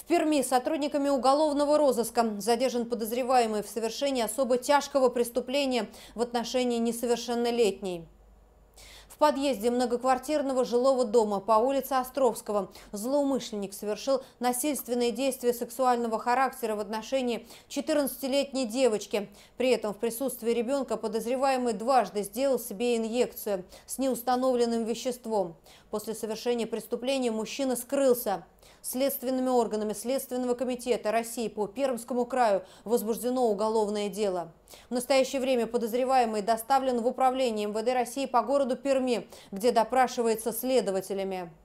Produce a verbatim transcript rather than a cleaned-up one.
В Перми сотрудниками уголовного розыска задержан подозреваемый в совершении особо тяжкого преступления в отношении несовершеннолетней. В подъезде многоквартирного жилого дома по улице Островского злоумышленник совершил насильственные действия сексуального характера в отношении четырнадцатилетней девочки. При этом в присутствии ребенка подозреваемый дважды сделал себе инъекцию с неустановленным веществом. После совершения преступления мужчина скрылся. Следственными органами Следственного комитета России по Пермскому краю возбуждено уголовное дело. В настоящее время подозреваемый доставлен в управление эм вэ дэ России по городу Перми, где допрашивается следователями.